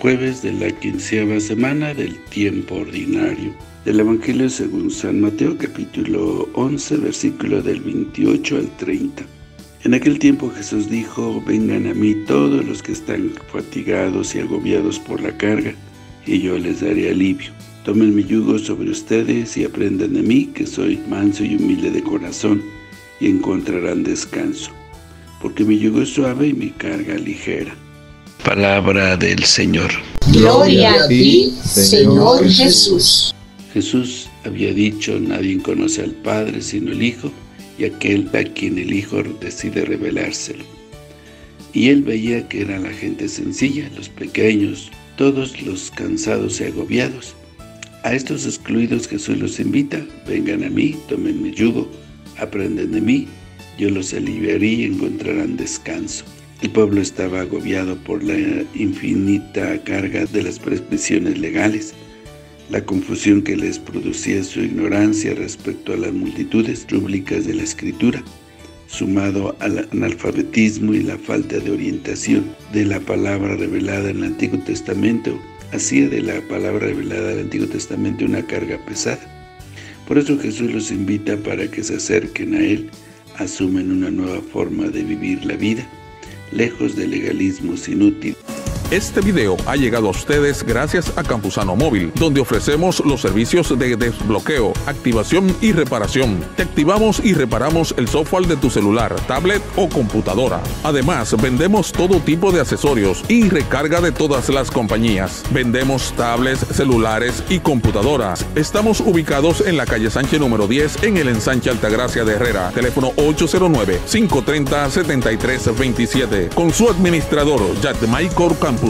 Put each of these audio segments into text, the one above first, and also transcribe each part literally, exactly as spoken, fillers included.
jueves de la quinceava semana del tiempo ordinario. Del Evangelio según San Mateo, capítulo once, versículo del veintiocho al treinta. En aquel tiempo Jesús dijo: vengan a mí todos los que están fatigados y agobiados por la carga, y yo les daré alivio. Tomen mi yugo sobre ustedes y aprendan de mí, que soy manso y humilde de corazón, y encontrarán descanso, porque mi yugo es suave y mi carga ligera. Palabra del Señor. Gloria a ti, Señor Jesús. Jesús había dicho: nadie conoce al Padre sino el Hijo, y aquel a quien el Hijo decide revelárselo. Y él veía que era la gente sencilla, los pequeños, todos los cansados y agobiados. A estos excluidos Jesús los invita: vengan a mí, tomen mi yugo, aprendan de mí, yo los aliviaré y encontrarán descanso. El pueblo estaba agobiado por la infinita carga de las prescripciones legales, la confusión que les producía su ignorancia respecto a las multitudes rúbricas de la Escritura, sumado al analfabetismo y la falta de orientación de la palabra revelada en el Antiguo Testamento, hacía de la palabra revelada del Antiguo Testamento una carga pesada. Por eso Jesús los invita para que se acerquen a Él, asumen una nueva forma de vivir la vida, lejos de legalismos inútiles. Este video ha llegado a ustedes gracias a Campusano Móvil, donde ofrecemos los servicios de desbloqueo, activación y reparación. Te activamos y reparamos el software de tu celular, tablet o computadora. Además, vendemos todo tipo de accesorios y recarga de todas las compañías. Vendemos tablets, celulares y computadoras. Estamos ubicados en la calle Sánchez número diez, en el ensanche Altagracia de Herrera. Teléfono ocho cero nueve, cinco tres cero, siete tres dos siete. Con su administrador, Yadmaicor Campusano.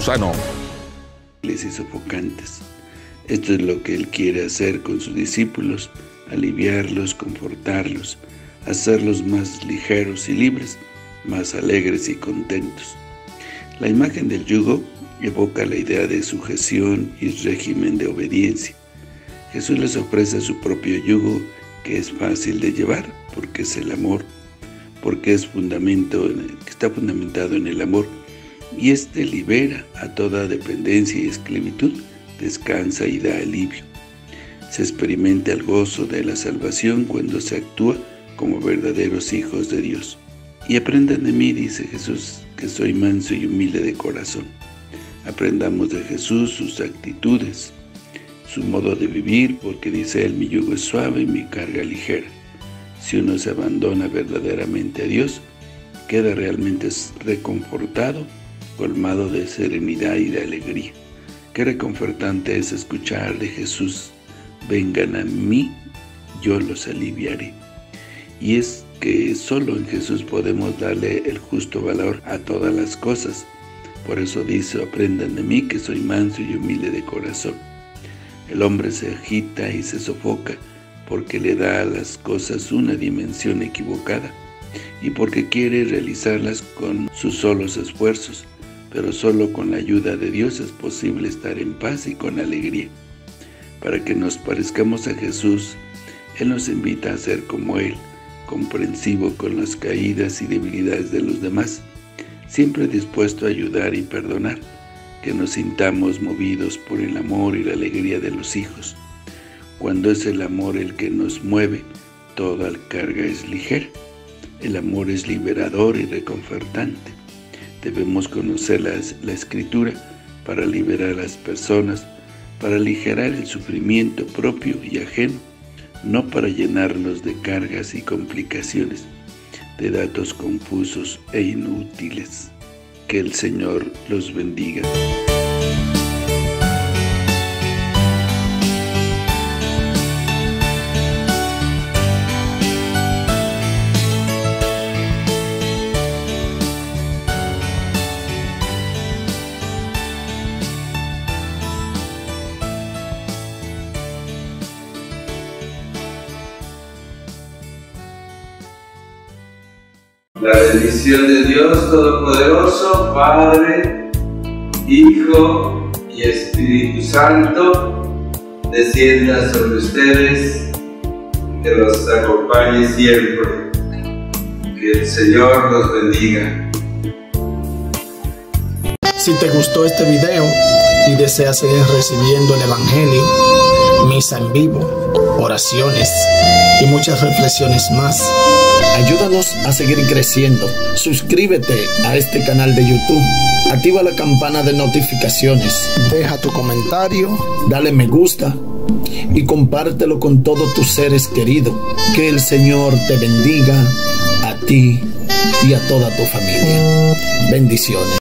Y sofocantes. Esto es lo que Él quiere hacer con sus discípulos: aliviarlos, confortarlos, hacerlos más ligeros y libres, más alegres y contentos. La imagen del yugo evoca la idea de sujeción y régimen de obediencia. Jesús les ofrece su propio yugo, que es fácil de llevar, porque es el amor, porque es fundamento, que está fundamentado en el amor, y este libera a toda dependencia y esclavitud, descansa y da alivio. Se experimenta el gozo de la salvación cuando se actúa como verdaderos hijos de Dios. Y aprendan de mí, dice Jesús, que soy manso y humilde de corazón. Aprendamos de Jesús sus actitudes, su modo de vivir, porque dice Él: mi yugo es suave y mi carga ligera. Si uno se abandona verdaderamente a Dios, queda realmente reconfortado, colmado de serenidad y de alegría. Qué reconfortante es escuchar de Jesús: vengan a mí, yo los aliviaré. Y es que solo en Jesús podemos darle el justo valor a todas las cosas. Por eso dice: aprendan de mí, que soy manso y humilde de corazón. El hombre se agita y se sofoca porque le da a las cosas una dimensión equivocada y porque quiere realizarlas con sus solos esfuerzos. Pero solo con la ayuda de Dios es posible estar en paz y con alegría. Para que nos parezcamos a Jesús, Él nos invita a ser como Él, comprensivo con las caídas y debilidades de los demás, siempre dispuesto a ayudar y perdonar, que nos sintamos movidos por el amor y la alegría de los hijos. Cuando es el amor el que nos mueve, toda carga es ligera. El amor es liberador y reconfortante. Debemos conocer la, la Escritura para liberar a las personas, para aligerar el sufrimiento propio y ajeno, no para llenarlos de cargas y complicaciones, de datos confusos e inútiles. Que el Señor los bendiga. La bendición de Dios Todopoderoso, Padre, Hijo y Espíritu Santo, descienda sobre ustedes, que los acompañe siempre. Que el Señor los bendiga. Si te gustó este video, y deseas seguir recibiendo el Evangelio, misa en vivo, oraciones y muchas reflexiones más, ayúdanos a seguir creciendo. Suscríbete a este canal de YouTube, activa la campana de notificaciones, deja tu comentario, dale me gusta y compártelo con todos tus seres queridos. Que el Señor te bendiga a ti y a toda tu familia. Bendiciones.